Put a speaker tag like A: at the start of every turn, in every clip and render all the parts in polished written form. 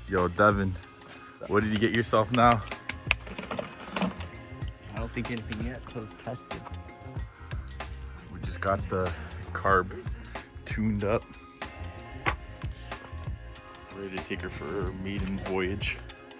A: Yo, Devin, what did you get yourself now?
B: I don't think anything yet until it's tested.
A: We just got the carb tuned up. Ready to take her for her maiden voyage.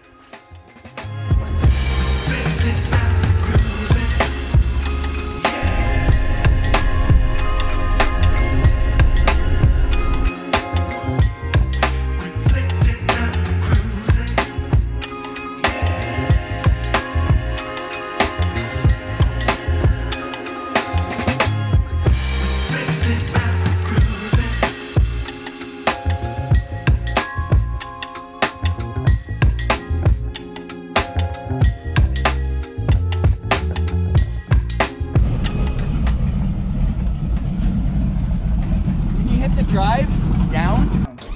B: Drive down.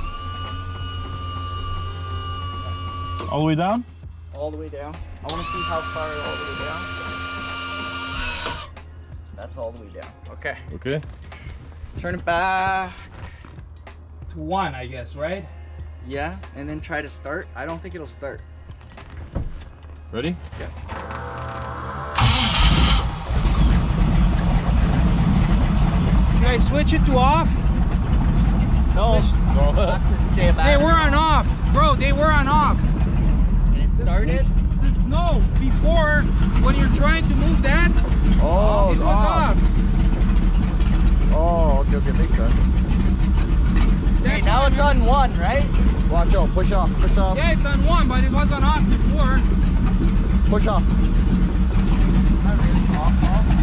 A: All the way down?
B: All the way down. I want to see how far all the way down. That's all the way down. Okay.
A: Okay.
B: Turn it back.
C: To 1, I guess, right?
B: Yeah, and then try to start. I don't think it'll start.
A: Ready?
B: Yeah.
C: Should I switch it to off?
B: No.
C: They were on off. Bro, they were on off.
B: And it started?
C: No, before, when you're trying to move that,
A: Oh,
C: it was off.
A: Oh, okay, makes sense.
B: Okay, now it's on 1, right?
A: Watch out, push off, push off.
C: Yeah, it's on 1, but it was on off before.
A: Push off.
B: Not really off.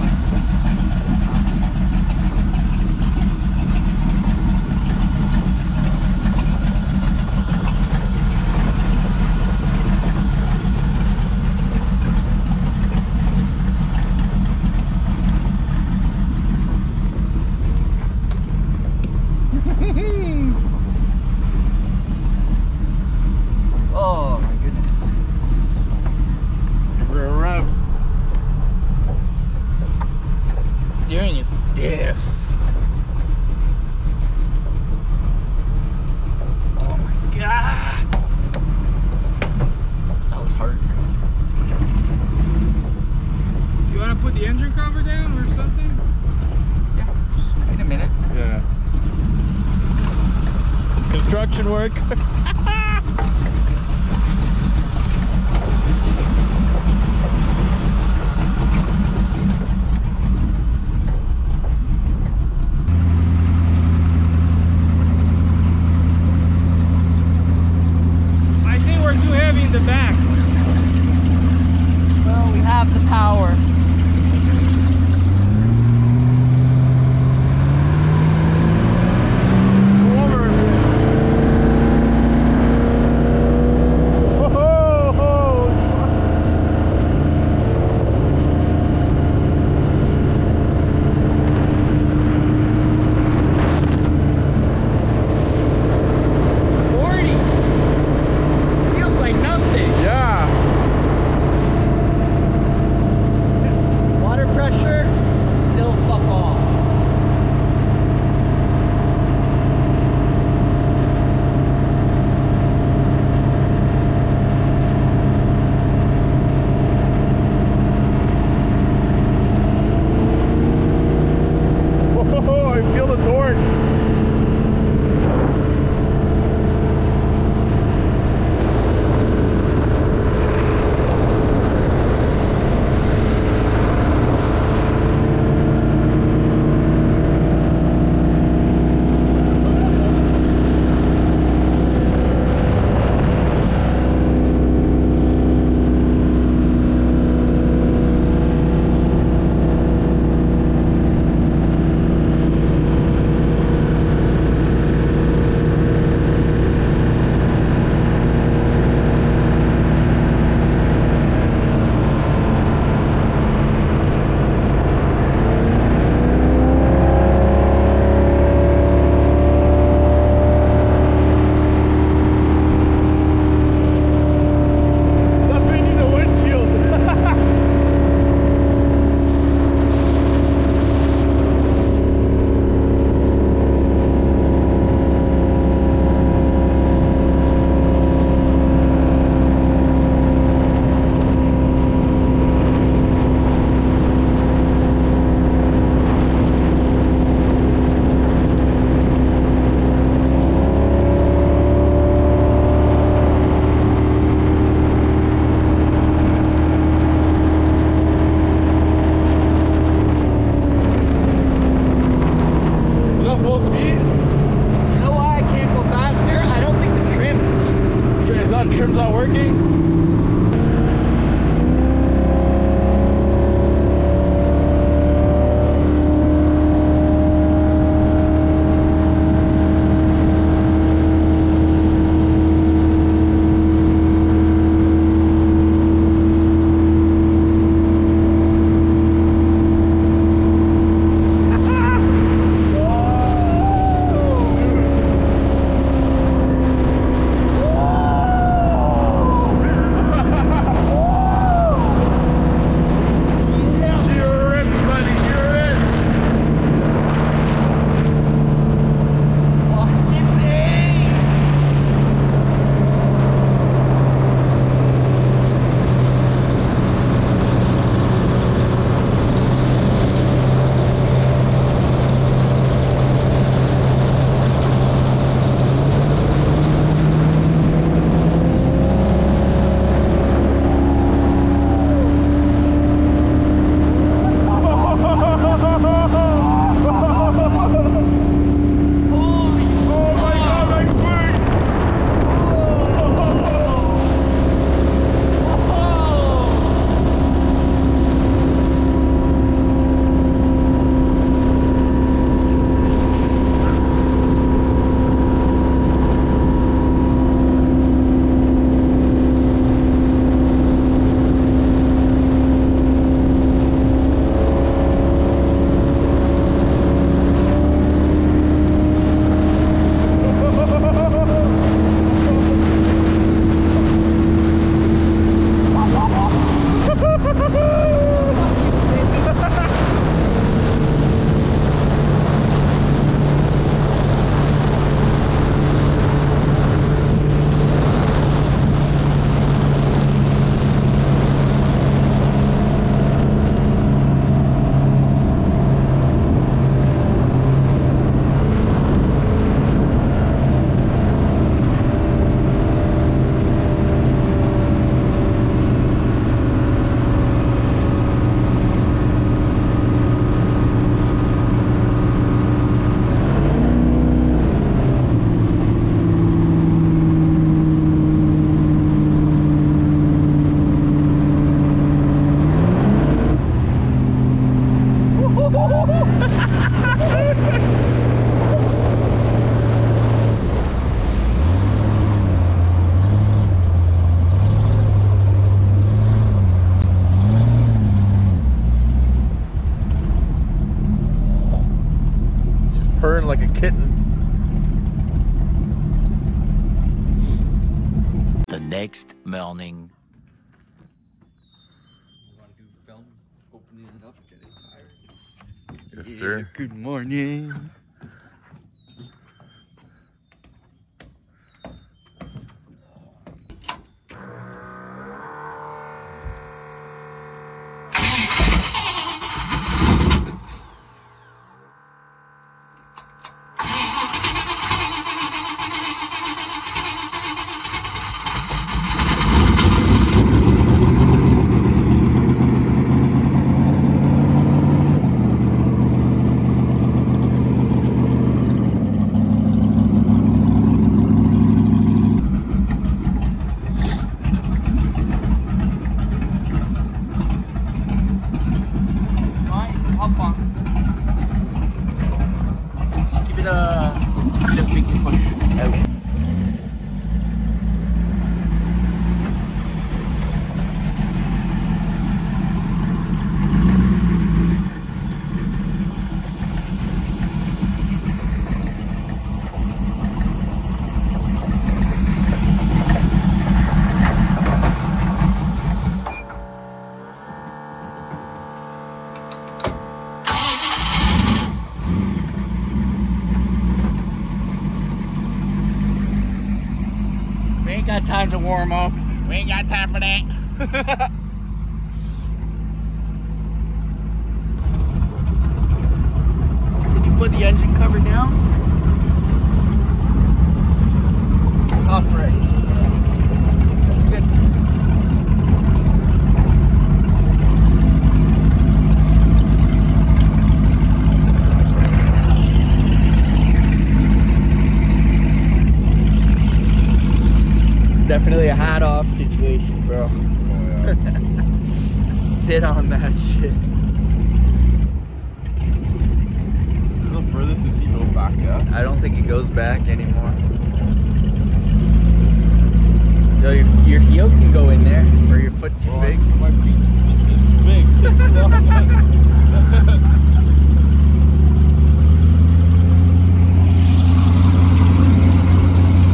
B: Oh my goodness. This is funny.
A: We're around.
B: Steering is stiff.
C: Oh my God.
B: That was hard.
C: You want to put the engine cover down or something?
B: Yeah, just wait a minute.
A: Yeah. Construction work.
C: I think we're too heavy in the back.
B: Well, we have the power.
A: front trim's not working? Purring like a kitten.
D: The next morning.
B: You want to do film? Opening it up, getting fired.
A: Yes, sir.
B: Good morning. Got time to warm up. We ain't got time for that. Did you put the engine cover down? Top right. That's good. definitely a hat off situation, bro.
A: Oh, yeah.
B: Sit on that shit.
A: Is the furthest the seat goes back yet?
B: I don't think it goes back anymore. So your heel can go in there, or your foot too big.
A: My feet is too big.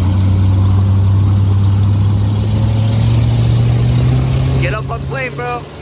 B: Get up on plane, bro.